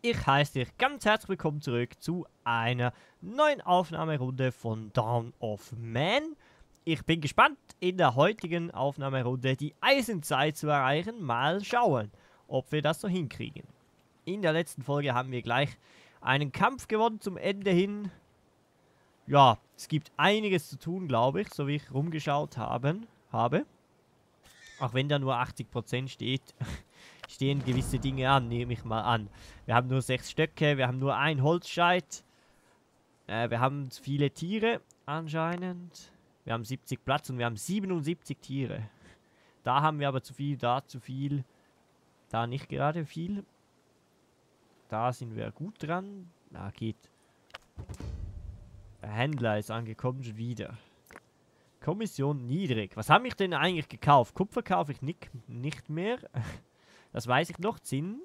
ich heiße dich ganz herzlich willkommen zurück zu einer neuen Aufnahmerunde von Dawn of Man. Ich bin gespannt, in der heutigen Aufnahmerunde die Eisenzeit zu erreichen. Mal schauen, ob wir das so hinkriegen. In der letzten Folge haben wir gleich einen Kampf gewonnen zum Ende hin. Ja, es gibt einiges zu tun, glaube ich, so wie ich rumgeschaut habe. Auch wenn da nur 80% steht, stehen gewisse Dinge an, nehme ich mal an. Wir haben nur 6 Stöcke, wir haben nur ein Holzscheit. Wir haben viele Tiere anscheinend. Wir haben 70 Platz und wir haben 77 Tiere. Da haben wir aber zu viel, da zu viel. Da nicht gerade viel. Da sind wir gut dran. Na, geht. Der Händler ist angekommen schon wieder. Kommission niedrig. Was habe ich denn eigentlich gekauft? Kupfer kaufe ich nicht mehr. Das weiß ich noch. Zinn.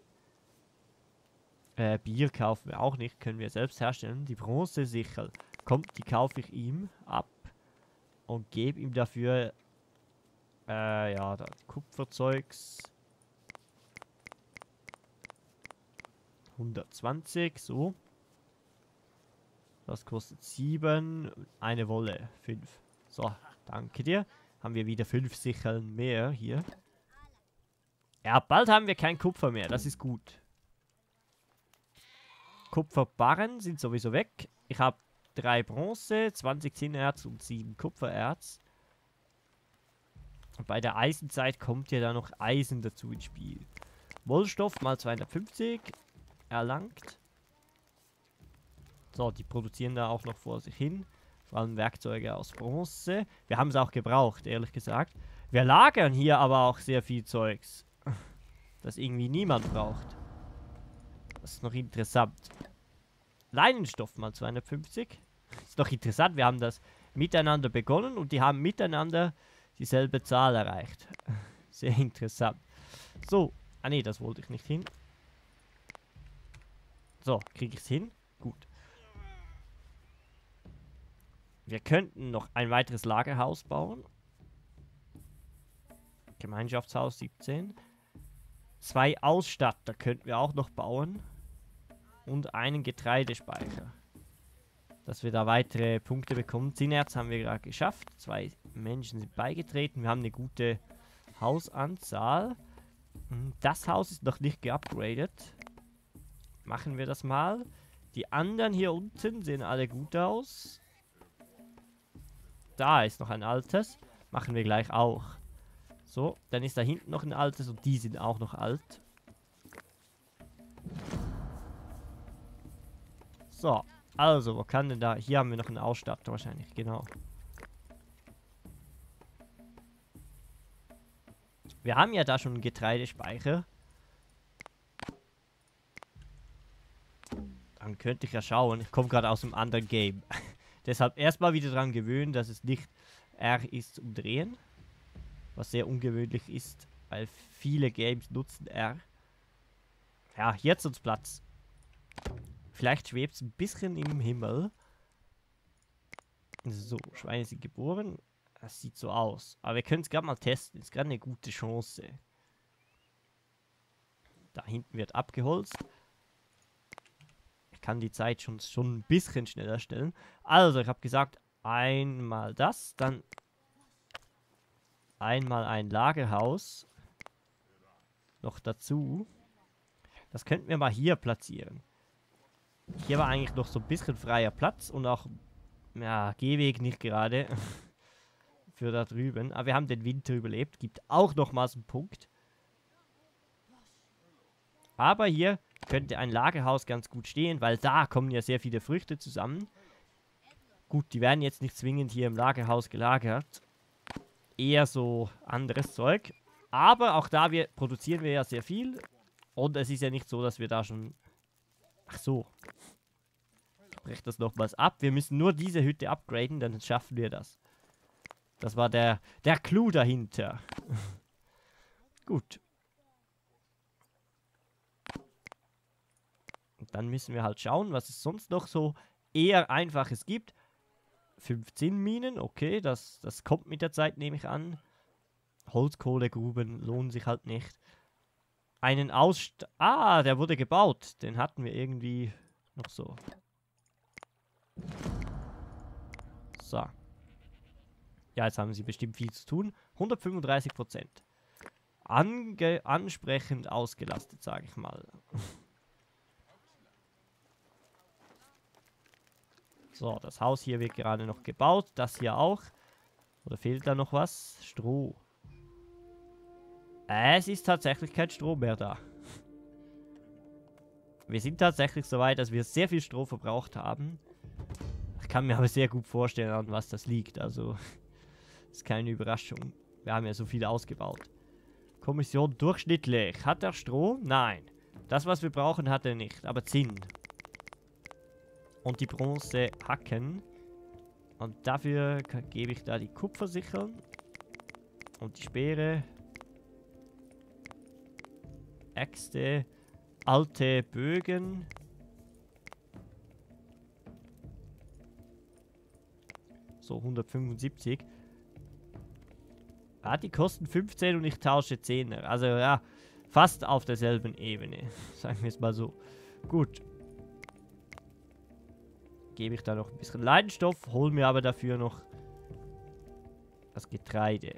Bier kaufen wir auch nicht. Können wir selbst herstellen. Die Bronzesichel. Kommt, die kaufe ich ihm ab. Und gebe ihm dafür ja, das Kupferzeugs. 120, so. Das kostet 7. Eine Wolle, 5. So, danke dir. Haben wir wieder 5 Sicheln mehr hier. Ja, bald haben wir kein Kupfer mehr. Das ist gut. Kupferbarren sind sowieso weg. Ich habe 3 Bronze, 20 Zinnerz und 7 Kupfererz. Und bei der Eisenzeit kommt ja da noch Eisen dazu ins Spiel. Wollstoff mal 250 erlangt. So, die produzieren da auch noch vor sich hin. Vor allem Werkzeuge aus Bronze. Wir haben es auch gebraucht, ehrlich gesagt. Wir lagern hier aber auch sehr viel Zeugs, das irgendwie niemand braucht. Das ist noch interessant. Leinenstoff mal 250. Ist doch interessant, wir haben das miteinander begonnen und die haben miteinander dieselbe Zahl erreicht. Sehr interessant. So, ah ne, das wollte ich nicht hin. So, kriege ich es hin? Gut. Wir könnten noch ein weiteres Lagerhaus bauen. Gemeinschaftshaus 17. 2 Ausstatter könnten wir auch noch bauen. Und einen Getreidespeicher. Dass wir da weitere Punkte bekommen. 10 Erz haben wir gerade geschafft. 2 Menschen sind beigetreten. Wir haben eine gute Hausanzahl. Das Haus ist noch nicht geupgradet. Machen wir das mal. Die anderen hier unten sehen alle gut aus. Da ist noch ein altes. Machen wir gleich auch. So, dann ist da hinten noch ein altes und die sind auch noch alt. So, also, wo kann denn da... Hier haben wir noch einen Ausstatter wahrscheinlich, genau. Wir haben ja da schon einen Getreidespeicher. Dann könnte ich ja schauen. Ich komme gerade aus einem anderen Game. Deshalb erstmal wieder daran gewöhnen, dass es nicht R ist zum Drehen. Was sehr ungewöhnlich ist, weil viele Games nutzen R. Ja, jetzt uns Platz. Vielleicht schwebt es ein bisschen im Himmel. So, Schweine sind geboren. Das sieht so aus. Aber wir können es gerade mal testen. Ist gerade eine gute Chance. Da hinten wird abgeholzt. Ich kann die Zeit schon ein bisschen schneller stellen. Also, ich habe gesagt, einmal das, dann einmal ein Lagerhaus. Noch dazu. Das könnten wir mal hier platzieren. Hier war eigentlich noch so ein bisschen freier Platz und auch, ja, Gehweg nicht gerade für da drüben. Aber wir haben den Winter überlebt. Gibt auch nochmals einen Punkt. Aber hier könnte ein Lagerhaus ganz gut stehen, weil da kommen ja sehr viele Früchte zusammen. Gut, die werden jetzt nicht zwingend hier im Lagerhaus gelagert. Eher so anderes Zeug. Aber auch da produzieren wir ja sehr viel. Und es ist ja nicht so, dass wir da schon... Ach so. Ich breche das nochmals ab. Wir müssen nur diese Hütte upgraden, dann schaffen wir das. Das war der Clou dahinter. Gut. Und dann müssen wir halt schauen, was es sonst noch so eher Einfaches gibt. 15 Minen, okay, das kommt mit der Zeit, nehme ich an. Holzkohlegruben lohnen sich halt nicht. einen Ausst... Ah, der wurde gebaut. Den hatten wir irgendwie noch so. So. Ja, jetzt haben sie bestimmt viel zu tun. 135%. Ansprechend ausgelastet, sage ich mal. So, das Haus hier wird gerade noch gebaut. Das hier auch. Oder fehlt da noch was? Stroh. Es ist tatsächlich kein Stroh mehr da. Wir sind tatsächlich so weit, dass wir sehr viel Stroh verbraucht haben. Ich kann mir aber sehr gut vorstellen, an was das liegt. Also, ist keine Überraschung. Wir haben ja so viel ausgebaut. Kommission durchschnittlich. Hat er Stroh? Nein. Das, was wir brauchen, hat er nicht. Aber Zinn. Und die Bronze hacken. Und dafür gebe ich da die Kupfer sichern. Und die Speere. Äxte. Alte Bögen. So, 175. Ah, die kosten 15 und ich tausche 10er. Also ja, fast auf derselben Ebene. Sagen wir es mal so. Gut. Gebe ich da noch ein bisschen Leidenstoff, hole mir aber dafür noch das Getreide.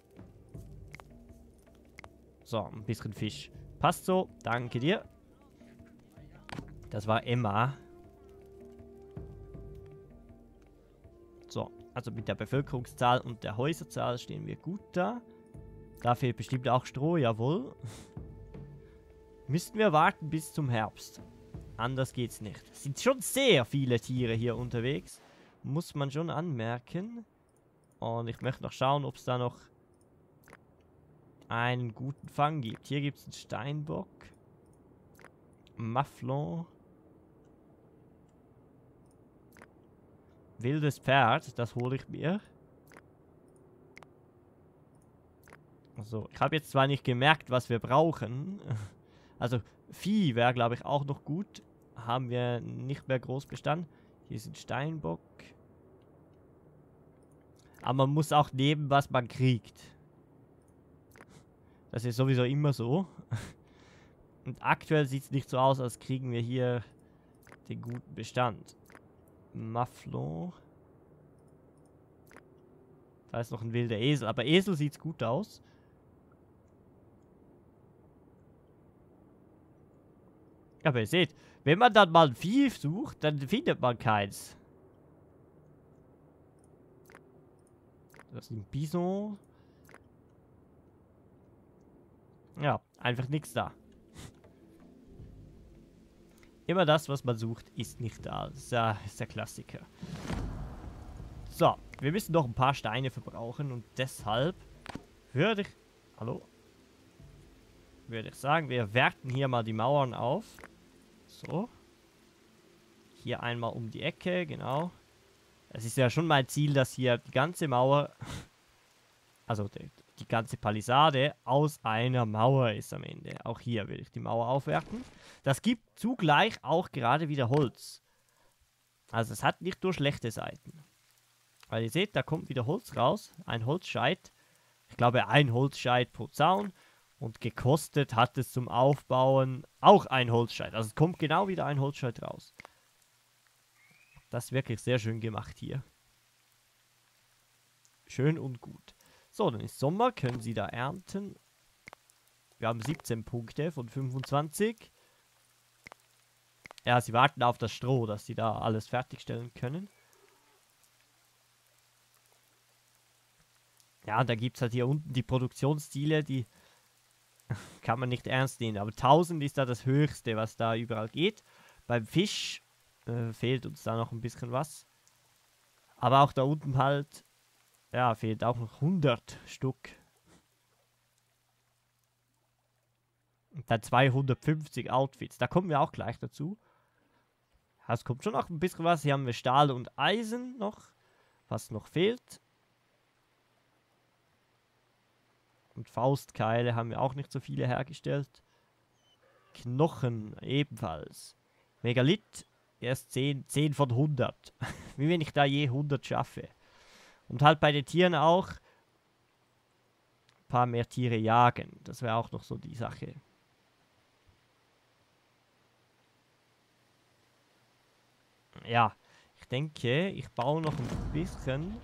So, ein bisschen Fisch. Passt so, danke dir. Das war Emma. So, also mit der Bevölkerungszahl und der Häuserzahl stehen wir gut da. Da fehlt bestimmt auch Stroh, jawohl. Müssten wir warten bis zum Herbst. Anders geht's nicht. Es sind schon sehr viele Tiere hier unterwegs. Muss man schon anmerken. Und ich möchte noch schauen, ob es da noch einen guten Fang gibt. Hier gibt es einen Steinbock. Mafflon. Wildes Pferd, das hole ich mir. So, ich habe jetzt zwar nicht gemerkt, was wir brauchen. Also, Vieh wäre, glaube ich, auch noch gut. Haben wir nicht mehr groß Bestand. Hier ist ein Steinbock. Aber man muss auch nehmen, was man kriegt. Das ist sowieso immer so. Und aktuell sieht es nicht so aus, als kriegen wir hier den guten Bestand. Mafflon. Da ist noch ein wilder Esel. Aber Esel sieht gut aus. Aber ihr seht, wenn man dann mal ein Vieh sucht, dann findet man keins. Das ist ein Bison. Ja, einfach nichts da. Immer das, was man sucht, ist nicht da. Das ist der Klassiker. So, wir müssen noch ein paar Steine verbrauchen und deshalb würde ich... Hallo? Würde ich sagen, wir werten hier mal die Mauern auf. So. Hier einmal um die Ecke, genau. Es ist ja schon mein Ziel, dass hier die ganze Mauer, also die ganze Palisade aus einer Mauer ist am Ende. Auch hier will ich die Mauer aufwerten. Das gibt zugleich auch gerade wieder Holz. Also es hat nicht nur schlechte Seiten. Weil ihr seht, da kommt wieder Holz raus. Ein Holzscheit. Ich glaube, ein Holzscheit pro Zaun. Und gekostet hat es zum Aufbauen auch ein Holzscheit. Also es kommt genau wieder ein Holzscheit raus. Das ist wirklich sehr schön gemacht hier. Schön und gut. So, dann ist Sommer. Können Sie da ernten. Wir haben 17 Punkte von 25. Ja, Sie warten auf das Stroh, dass Sie da alles fertigstellen können. Ja, und da gibt es halt hier unten die Produktionsziele, die kann man nicht ernst nehmen. Aber 1000 ist da das Höchste, was da überall geht. Beim Fisch fehlt uns da noch ein bisschen was. Aber auch da unten halt, ja, fehlt auch noch 100 Stück. Und dann 250 Outfits. Da kommen wir auch gleich dazu. Es kommt schon noch ein bisschen was. Hier haben wir Stahl und Eisen noch, was noch fehlt. Und Faustkeile haben wir auch nicht so viele hergestellt. Knochen ebenfalls. Megalith erst 10 von 100. Wie wenn ich da je 100 schaffe. Und halt bei den Tieren auch ein paar mehr Tiere jagen. Das wäre auch noch so die Sache. Ja, ich denke, ich baue noch ein bisschen.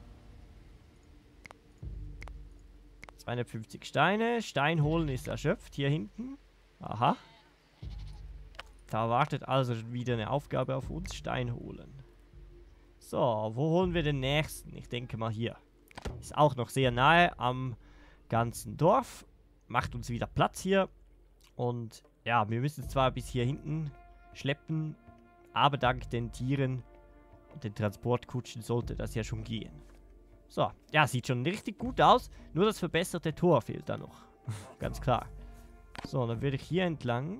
250 Steine. Stein holen ist erschöpft. Hier hinten. Aha. Da wartet also wieder eine Aufgabe auf uns. Stein holen. So, wo holen wir den nächsten? Ich denke mal hier. Ist auch noch sehr nahe am ganzen Dorf. Macht uns wieder Platz hier. Und ja, wir müssen zwar bis hier hinten schleppen, aber dank den Tieren und den Transportkutschen sollte das ja schon gehen. So, ja, sieht schon richtig gut aus. Nur das verbesserte Tor fehlt da noch. Ganz klar. So, dann würde ich hier entlang.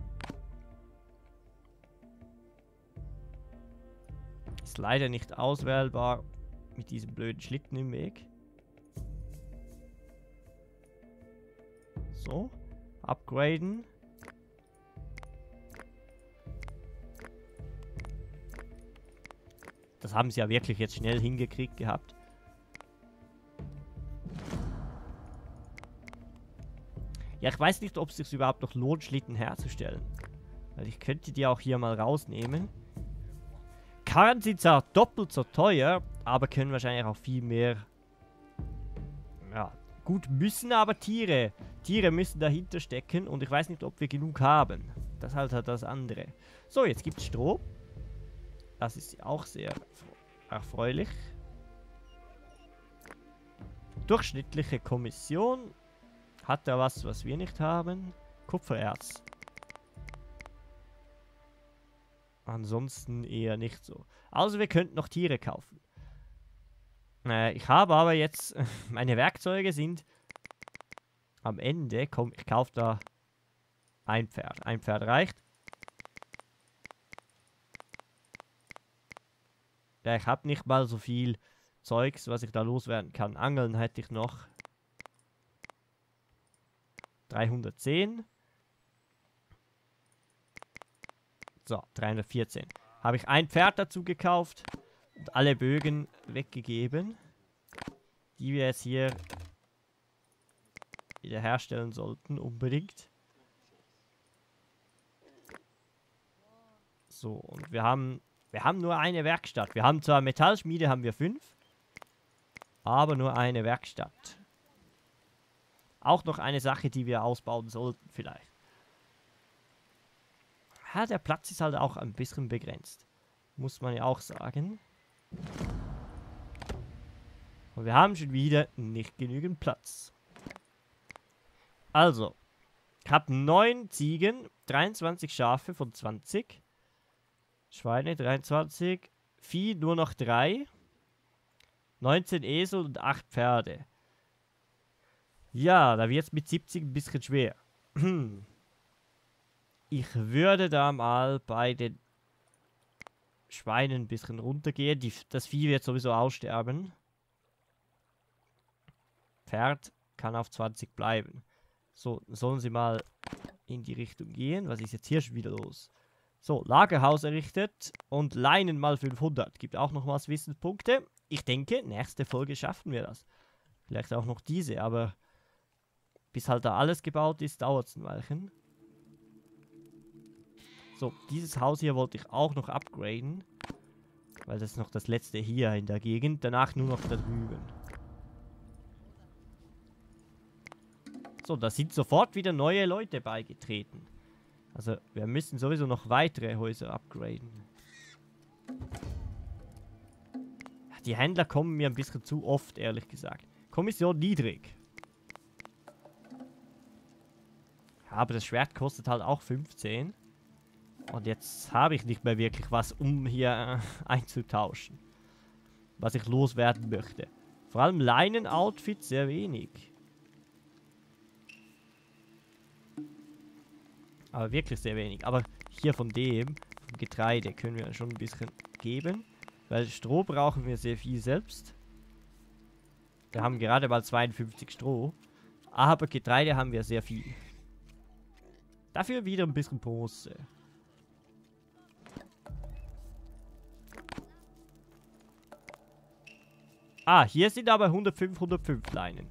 Ist leider nicht auswählbar mit diesem blöden Schlitten im Weg. So, upgraden. Das haben sie ja wirklich jetzt schnell hingekriegt gehabt. Ja, ich weiß nicht, ob es sich überhaupt noch lohnt, Schlitten herzustellen. Weil ich könnte die auch hier mal rausnehmen. Karren sind zwar doppelt so teuer, aber können wahrscheinlich auch viel mehr. Ja, gut, müssen aber Tiere. Tiere müssen dahinter stecken und ich weiß nicht, ob wir genug haben. Das ist halt das andere. So, jetzt gibt es Stroh. Das ist auch sehr erfreulich. Durchschnittliche Kommission. Hat er was wir nicht haben? Kupfererz. Ansonsten eher nicht so. Also wir könnten noch Tiere kaufen. Ich habe aber jetzt... meine Werkzeuge sind am Ende. Komm, ich kaufe da ein Pferd. Ein Pferd reicht. Ja, ich habe nicht mal so viel Zeugs, was ich da loswerden kann. Angeln hätte ich noch 310. So, 314. Habe ich ein Pferd dazu gekauft und alle Bögen weggegeben, die wir jetzt hier wieder herstellen sollten, unbedingt. So, und wir haben nur eine Werkstatt. Wir haben zwar Metallschmiede, haben wir 5, aber nur eine Werkstatt. Auch noch eine Sache, die wir ausbauen sollten vielleicht. Ja, der Platz ist halt auch ein bisschen begrenzt. Muss man ja auch sagen. Und wir haben schon wieder nicht genügend Platz. Also, ich habe 9 Ziegen, 23 Schafe von 20. Schweine 23. Vieh nur noch 3. 19 Esel und 8 Pferde. Ja, da wird es mit 70 ein bisschen schwer. Ich würde da mal bei den Schweinen ein bisschen runtergehen. Das Vieh wird sowieso aussterben. Pferd kann auf 20 bleiben. So, sollen sie mal in die Richtung gehen. Was ist jetzt hier schon wieder los? So, Lagerhaus errichtet und Leinen mal 500. Gibt auch nochmals Wissenspunkte. Ich denke, nächste Folge schaffen wir das. Vielleicht auch noch diese, aber bis halt da alles gebaut ist, dauert es ein Weilchen. So, dieses Haus hier wollte ich auch noch upgraden. Weil das ist noch das letzte hier in der Gegend. Danach nur noch da drüben. So, da sind sofort wieder neue Leute beigetreten. Also, wir müssen sowieso noch weitere Häuser upgraden. Die Händler kommen mir ein bisschen zu oft, ehrlich gesagt. Kommission niedrig. Aber das Schwert kostet halt auch 15. Und jetzt habe ich nicht mehr wirklich was, um hier einzutauschen. Was ich loswerden möchte. Vor allem Leinen-Outfit sehr wenig. Aber wirklich sehr wenig. Aber hier von dem, vom Getreide, können wir schon ein bisschen geben. Weil Stroh brauchen wir sehr viel selbst. Wir haben gerade mal 52 Stroh. Aber Getreide haben wir sehr viel. Dafür wieder ein bisschen Bronze. Ah, hier sind aber 105 Leinen.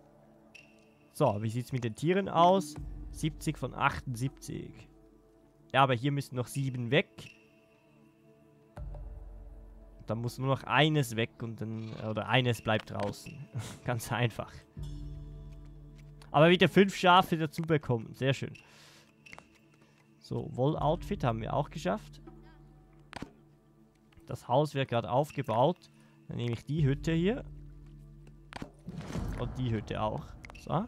So, wie sieht es mit den Tieren aus? 70 von 78. Ja, aber hier müssen noch 7 weg. Dann muss nur noch eines weg und dann... Oder eines bleibt draußen. Ganz einfach. Aber wieder 5 Schafe dazu bekommen. Sehr schön. So, Woll-Outfit haben wir auch geschafft. Das Haus wird gerade aufgebaut. Dann nehme ich die Hütte hier. Und die Hütte auch. So.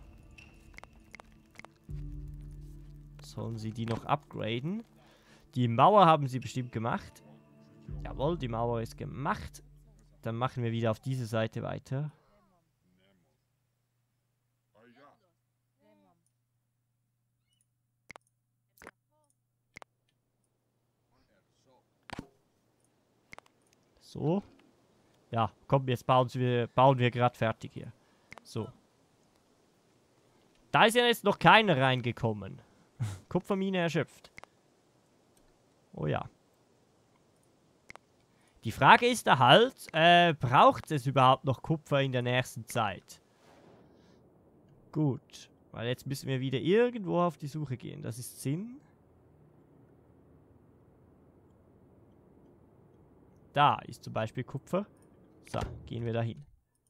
Sollen sie die noch upgraden? Die Mauer haben sie bestimmt gemacht. Jawohl, die Mauer ist gemacht. Dann machen wir wieder auf diese Seite weiter. So. Ja, komm, jetzt bauen wir gerade fertig hier. So. Da ist ja jetzt noch keiner reingekommen. Kupfermine erschöpft. Oh ja. Die Frage ist da halt, braucht es überhaupt noch Kupfer in der nächsten Zeit? Gut. Weil jetzt müssen wir wieder irgendwo auf die Suche gehen. Das ist Sinn. Da ist zum Beispiel Kupfer. So, gehen wir dahin.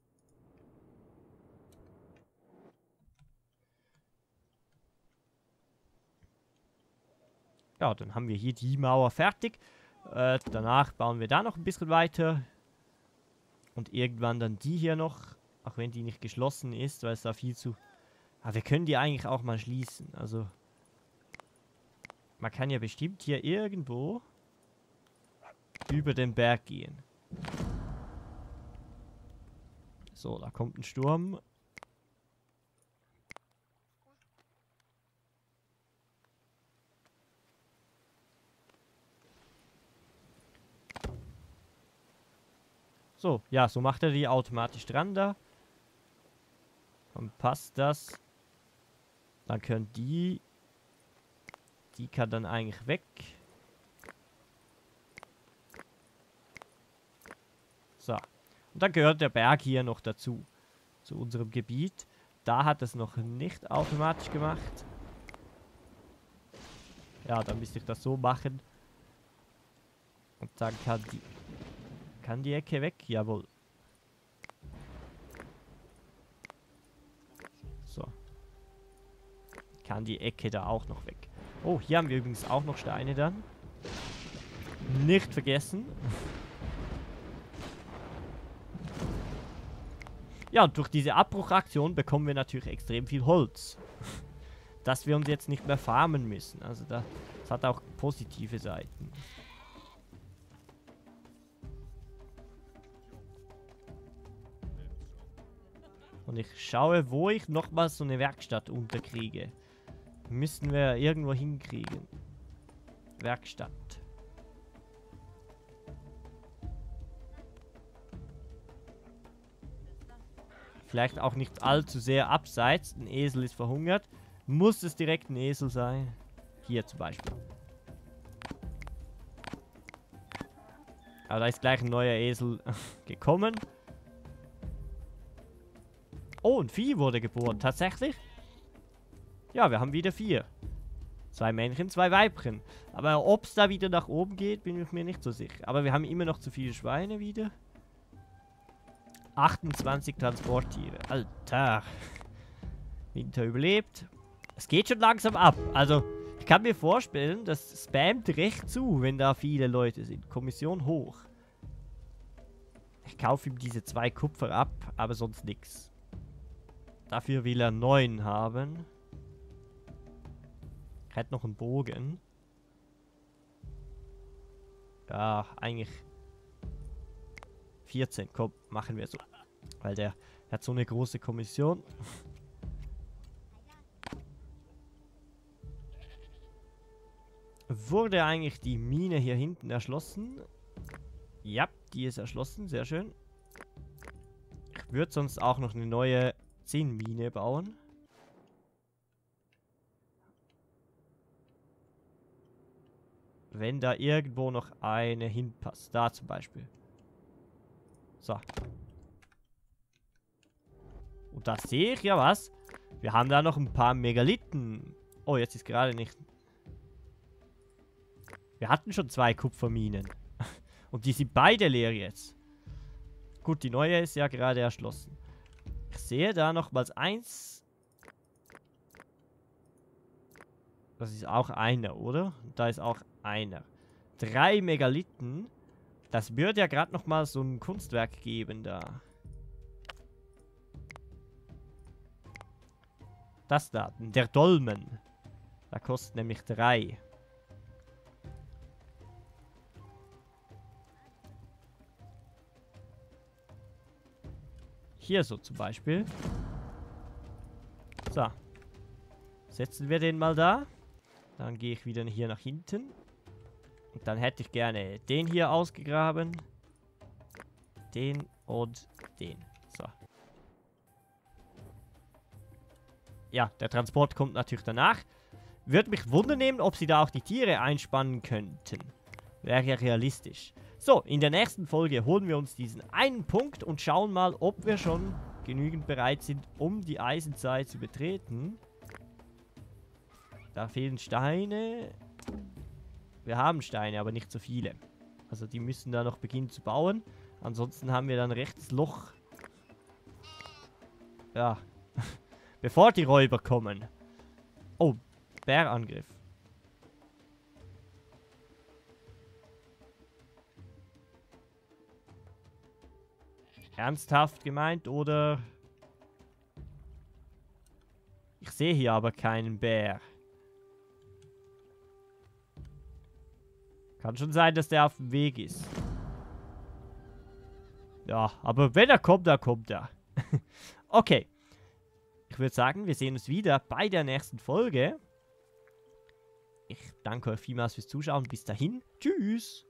Ja, dann haben wir hier die Mauer fertig. Danach bauen wir da noch ein bisschen weiter. Und irgendwann dann die hier noch. Auch wenn die nicht geschlossen ist, weil es da viel zu... Aber wir können die eigentlich auch mal schließen. Also... Man kann ja bestimmt hier irgendwo... über den Berg gehen. So, da kommt ein Sturm. So, ja, so macht er die automatisch dran da. Dann passt das. Dann können die... Die kann dann eigentlich weg. So. Und dann gehört der Berg hier noch dazu. Zu unserem Gebiet. Da hat es noch nicht automatisch gemacht. Ja, dann müsste ich das so machen. Und dann kann die... Kann die Ecke weg? Jawohl. So. Kann die Ecke da auch noch weg. Oh, hier haben wir übrigens auch noch Steine dann. Nicht vergessen. Ja, und durch diese Abbruchaktion bekommen wir natürlich extrem viel Holz. Dass wir uns jetzt nicht mehr farmen müssen. Also das hat auch positive Seiten. Und ich schaue, wo ich nochmal so eine Werkstatt unterkriege. Müssen wir irgendwo hinkriegen. Werkstatt. Vielleicht auch nicht allzu sehr abseits. Ein Esel ist verhungert. Muss es direkt ein Esel sein? Hier zum Beispiel. Aber da ist gleich ein neuer Esel gekommen. Oh, ein Vieh wurde geboren. Tatsächlich? Ja, wir haben wieder 4. 2 Männchen, 2 Weibchen. Aber ob es da wieder nach oben geht, bin ich mir nicht so sicher. Aber wir haben immer noch zu viele Schweine wieder. 28 Transporttiere. Alter. Winter überlebt. Es geht schon langsam ab. Also, ich kann mir vorstellen, das spammt recht zu, wenn da viele Leute sind. Kommission hoch. Ich kaufe ihm diese 2 Kupfer ab, aber sonst nichts. Dafür will er 9 haben. Ich hätte noch einen Bogen. Ja, eigentlich 14. Komm, machen wir so. Weil der hat so eine große Kommission. Wurde eigentlich die Mine hier hinten erschlossen? Ja, die ist erschlossen. Sehr schön. Ich würde sonst auch noch eine neue Zinnmine bauen. Wenn da irgendwo noch eine hinpasst. Da zum Beispiel. So. Und da sehe ich ja was. Wir haben da noch ein paar Megalithen. Oh, jetzt ist gerade nicht... Wir hatten schon 2 Kupferminen. Und die sind beide leer jetzt. Gut, die neue ist ja gerade erschlossen. Ich sehe da nochmals 1. Das ist auch einer, oder? Und da ist auch einer. 3 Megalithen. Das würde ja gerade nochmal so ein Kunstwerk geben da. Das da, der Dolmen. Da kostet nämlich 3. Hier so zum Beispiel. So. Setzen wir den mal da. Dann gehe ich wieder hier nach hinten. Und dann hätte ich gerne den hier ausgegraben. Den und den. So. Ja, der Transport kommt natürlich danach. Würde mich wundern, ob sie da auch die Tiere einspannen könnten. Wäre ja realistisch. So, in der nächsten Folge holen wir uns diesen einen Punkt und schauen mal, ob wir schon genügend bereit sind, um die Eisenzeit zu betreten. Da fehlen Steine. Wir haben Steine, aber nicht so viele. Also die müssen da noch beginnen zu bauen. Ansonsten haben wir dann rechts Loch. Ja. Bevor die Räuber kommen. Oh, Bärangriff. Ernsthaft gemeint, oder? Ich sehe hier aber keinen Bär. Kann schon sein, dass der auf dem Weg ist. Ja, aber wenn er kommt, dann kommt er. Okay. Ich würde sagen, wir sehen uns wieder bei der nächsten Folge. Ich danke euch vielmals fürs Zuschauen. Bis dahin. Tschüss.